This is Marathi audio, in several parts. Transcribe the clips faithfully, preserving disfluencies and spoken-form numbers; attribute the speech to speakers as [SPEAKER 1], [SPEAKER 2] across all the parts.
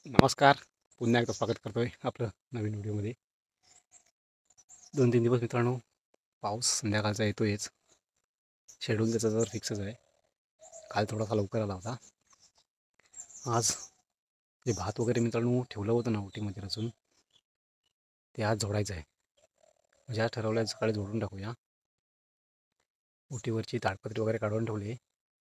[SPEAKER 1] नमस्कार, पुन्हा एकदा स्वागत करतोय आपलं नवीन व्हिडिओमध्ये. दोन तीन दिवस मित्रांनो पाऊस संध्याकाळचा येतोयच. शेड्यूल त्याचा तर फिक्सच आहे. काल थोडासा लवकर आला होता. आज जे भात वगैरे मित्रांनो ठेवलं होतं ना ओटीमध्ये रचून, ते आज जोडायचं आहे. म्हणजे आज ठरवलं सकाळी जोडून टाकूया. ओटीवरची ताडपत्री वगैरे काढून ठेवली.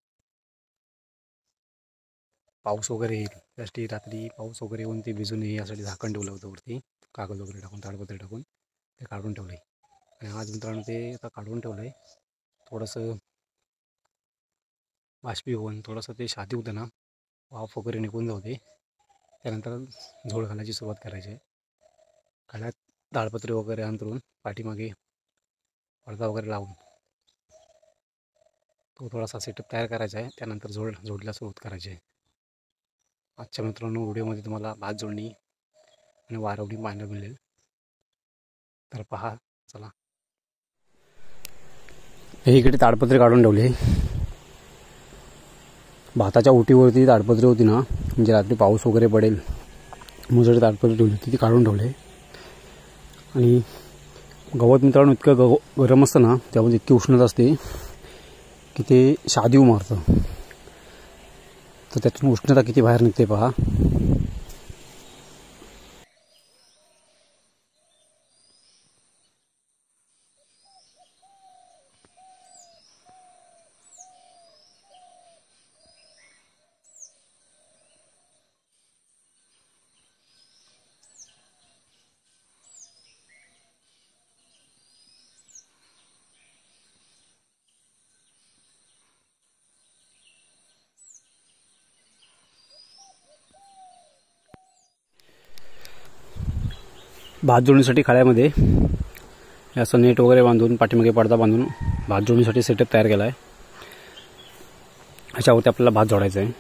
[SPEAKER 1] पाऊस वगैरे येईल त्यासाठी रात्री पाऊस वगैरे येऊन ते भिजून येईल यासाठी झाकण ठेवलं होतं वरती, कागद वगैरे टाकून ताडपत्री टाकून ते काढून ठेवलं आहे. आणि आज मित्रांनो ते आता काढून ठेवलं आहे. थोडंसं बाष्पीभवन थोडंसं ते शादी होतं ना, वाफ वगैरे निघून जाऊ दे. त्यानंतर झोळ घालायची सुरुवात करायची आहे. काढ्यात ताडपत्री वगैरे अंतरून पाठीमागे पडदा वगैरे लावून तो थोडासा सेटअप तयार करायचा आहे. त्यानंतर झोळ जोडला सुरुवात करायची आहे. आजच्या मित्रांनो व्हिडिओमध्ये तुम्हाला भात जोडणी आणि वारवणी पाहायला मिळेल, तर पहा. चला, हे इकडे ताडपत्री काढून ठेवले. भाताच्या ओटीवरती ताडपत्री होती ना, म्हणजे रात्री पाऊस वगैरे पडेल मुजडी ताडपत्री ठेवली होती, ती काढून ठेवले. आणि गवत मित्रांनो इतकं गव गरम असतं ना, त्यामध्ये इतकी उष्णता असते की ते शादीव मारतं. तर त्यातून उष्णता किती बाहेर निघते पहा. भात जोडणीसाठी खाड्यामध्ये असं नेट वगैरे बांधून पाठीमागे पडदा बांधून भात जोडणीसाठी सेटअप तयार केला आहे. अशावरती आपल्याला भात जोडायचा आहे.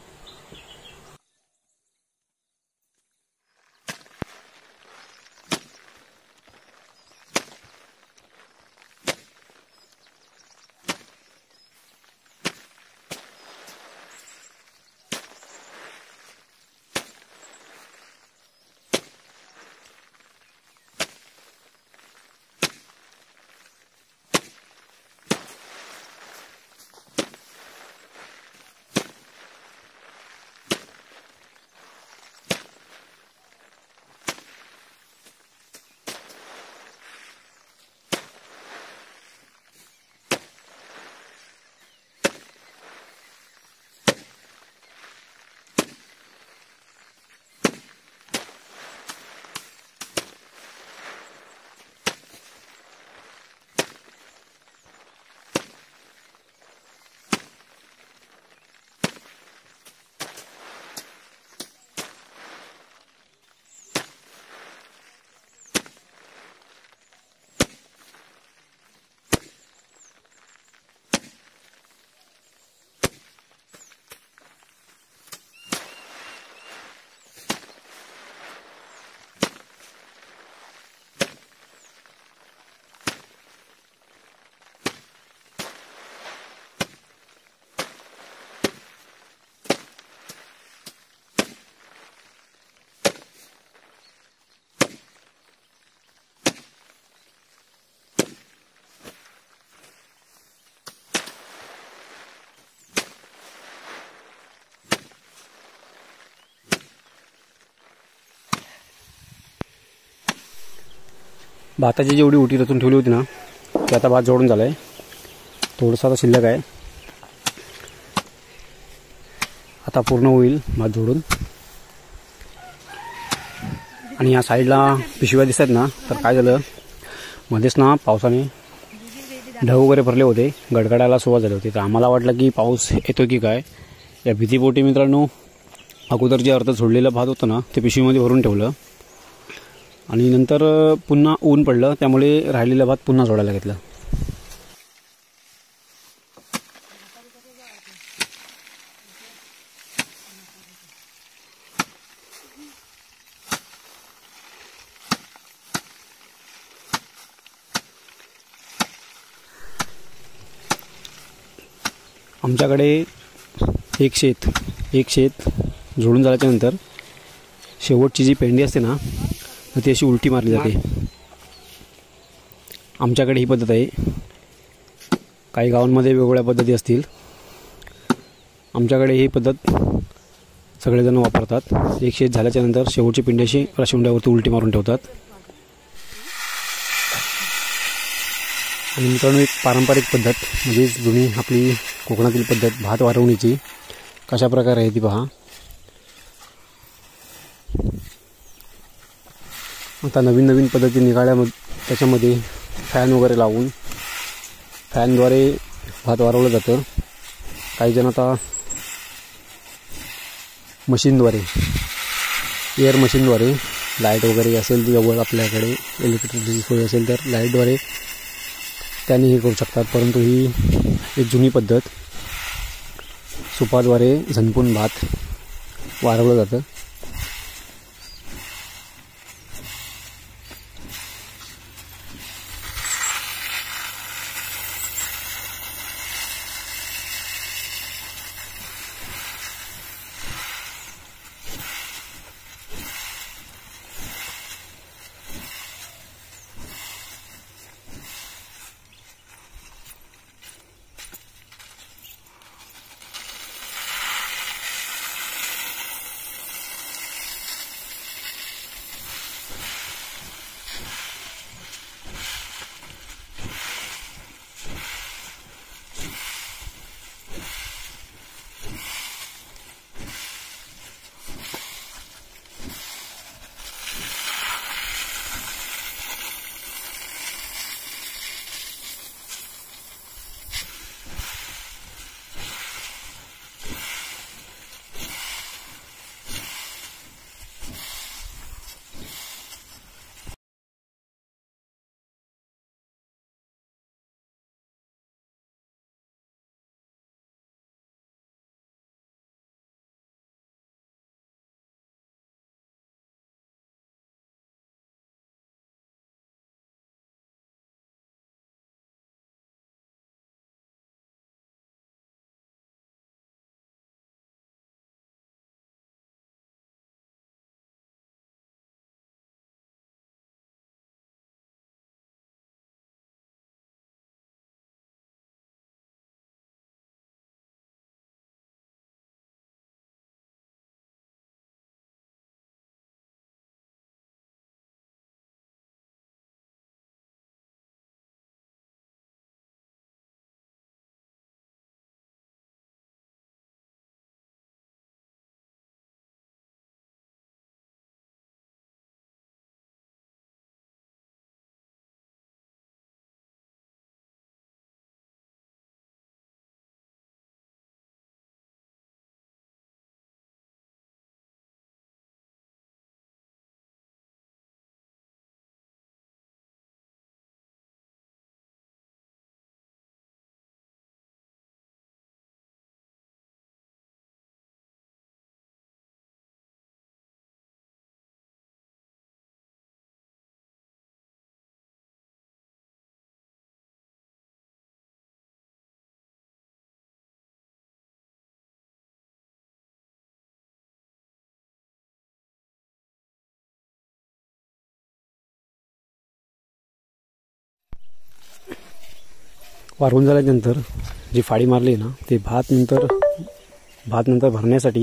[SPEAKER 1] भाताची जेवढी ओटी रचून ठेवली होती ना, ती आता भात जोडून झाला आहे. थोडंसं आता शिल्लक आहे. आता पूर्ण होईल भात जोडून. आणि या साईडला पिशव्या दिसतात ना, तर काय झालं मध्येच ना पावसाने ढग वगैरे भरले होते, गडगडायला सुरुवात झाली होती. तर आम्हाला वाटलं की पाऊस येतो की काय. या भीतीपोटी मित्रांनो अगोदर जे अर्ध सोडलेलं भात होतं ना, ते पिशवीमध्ये भरून ठेवलं. आणि नंतर पुन्हा ऊन पडलं, त्यामुळे राहिलेला भात पुन्हा जोडायला घेतला. आमच्याकडे एक शेत एक शेत जोडून झाल्याच्यानंतर शेवटची जी पेंडी असते ना ती अशी उलटी मारली जाते. आमच्याकडे ही पद्धत आहे. काही गावांमध्ये वेगवेगळ्या पद्धती असतील. आमच्याकडे ही पद्धत सगळेजण वापरतात. एक शेत झाल्याच्या नंतर शेवटची पेंडी अशी राशिवंड्यावरती उलटी मारून ठेवतात. आणि मित्रांनो, एक पारंपरिक पद्धत म्हणजे जुनी आपली कोकणातील पद्धत भात वारवणीची कशा प्रकारे आहे ती पहा. आता नवीन नवीन पद्धती निघाल्या, त्याच्यामध्ये फॅन वगैरे लावून फॅनद्वारे भात वारवलं जातं. काही जण आता मशीनद्वारे एअर मशीनद्वारे लाईट वगैरे असेल जवळ आपल्याकडे इलेक्ट्रिसिटीची सोय असेल तर लाईटद्वारे त्याने हे करू शकतात. परंतु ही एक जुनी पद्धत सुपाद्वारे झनपून भात वारवलं जातं. वारवून झाल्यानंतर जी फाळी मारली ना ते भात नंतर भात नंतर भरण्यासाठी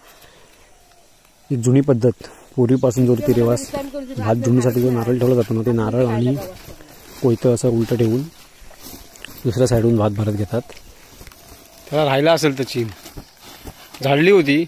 [SPEAKER 1] एक जुनी पद्धत पूर्वीपासून जो रीतिरिवाज भात धुण्यासाठी जो नारळ ठेवला जातो ना ते नारळ आणि कोयतं असं उलटं ठेवून दुसऱ्या साईडून भात भरत घेतात. त्याला राहिला असेल त्याची झाडली होती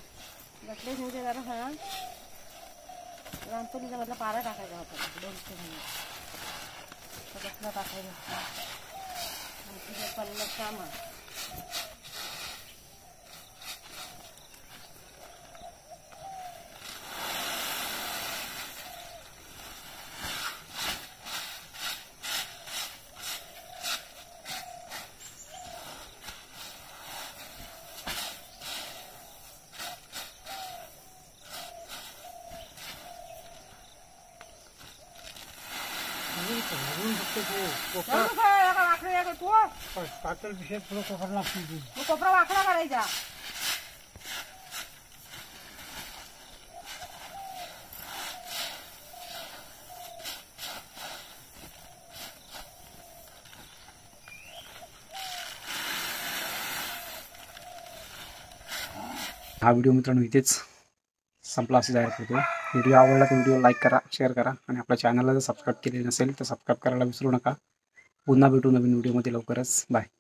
[SPEAKER 1] पातळ विषय थोडं कोकण लागतो. कोपरा वाकडा करायचा हा व्हिडिओ मित्रांनो इथेच संपला असे जाहीर करतो. व्हिडिओ आवडला तर व्हिडिओ लाईक करा, शेअर करा आणि आपल्या चॅनलला जर सबस्क्राईब केले नसेल तर सबस्क्राईब करायला विसरू नका. पुन्हा भेटू नवीन व्हिडिओमध्ये लवकरच. बाय.